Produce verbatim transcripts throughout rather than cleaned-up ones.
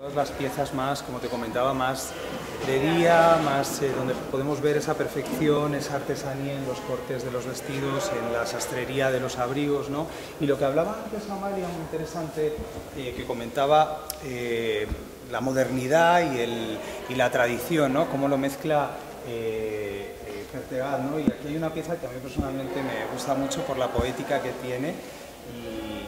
Las piezas más, como te comentaba, más de día, más eh, donde podemos ver esa perfección, esa artesanía en los cortes de los vestidos, en la sastrería de los abrigos, ¿no? Y lo que hablaba antes Amalia, muy interesante, eh, que comentaba eh, la modernidad y, el, y la tradición, ¿no? Cómo lo mezcla eh, eh, Pertegaz, ¿no? Y aquí hay una pieza que a mí personalmente me gusta mucho por la poética que tiene y,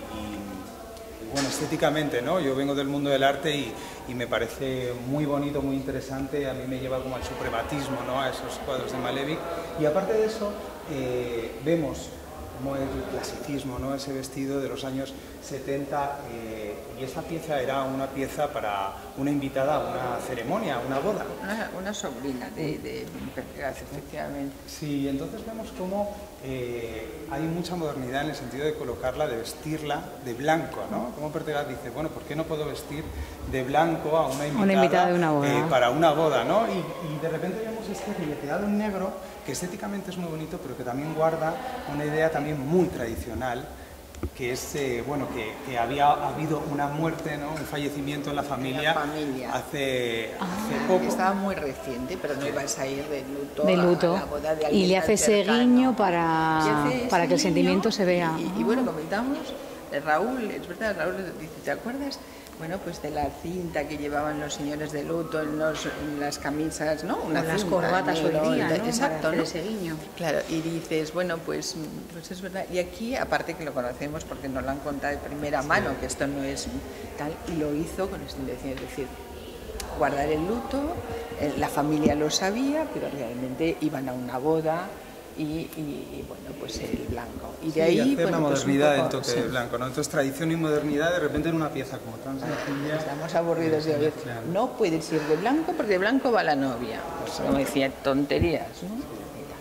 y bueno, estéticamente, ¿no? Yo vengo del mundo del arte y, y me parece muy bonito, muy interesante, a mí me lleva como al suprematismo, ¿no? A esos cuadros de Malevich. Y aparte de eso, eh, vemos como el clasicismo, ¿no? Ese vestido de los años setenta, eh, y esa pieza era una pieza para una invitada a una ceremonia, a una boda. Una, una sobrina de, de Pertegaz, efectivamente. Sí, entonces vemos cómo eh, hay mucha modernidad en el sentido de colocarla, de vestirla de blanco, ¿no? Como Pertegaz dice, bueno, ¿por qué no puedo vestir de blanco a una invitada, una invitada de una boda. Eh, para una boda, ¿no? Y, y de repente vemos este ribeteado en negro, que estéticamente es muy bonito, pero que también guarda una idea también muy tradicional, que es, eh, bueno, que, que había habido una muerte, ¿no? Un fallecimiento en la familia, la familia. Hace, Ah, hace poco. Estaba muy reciente, pero no ibas a ir de luto, de luto. a la boda de alguien y le hace ese cercano. guiño para, hace para que el guiño, sentimiento se vea. Y, y, y bueno, comentamos, eh, Raúl, es verdad, Raúl dice, ¿te acuerdas? Bueno, pues de la cinta que llevaban los señores de luto en, los, en las camisas, ¿no? Una las cinta, corbatas hoy día, ¿no? Exacto, para ¿no? hacer ese guiño. Claro, y dices, bueno, pues, pues es verdad. Y aquí, aparte que lo conocemos porque nos lo han contado de primera mano, que esto no es tal, y lo hizo con esta intención, es decir, guardar el luto, eh, la familia lo sabía, pero realmente iban a una boda. Y, y, y bueno, pues el blanco. Y de sí, ahí hacer bueno, la modernidad pues del toque sí. blanco, ¿no? Entonces tradición y modernidad de repente en una pieza como tan sencilla. Estamos aburridos de oír. No puedes ir de blanco porque de blanco va la novia. Pues como decía, tonterías, ¿no?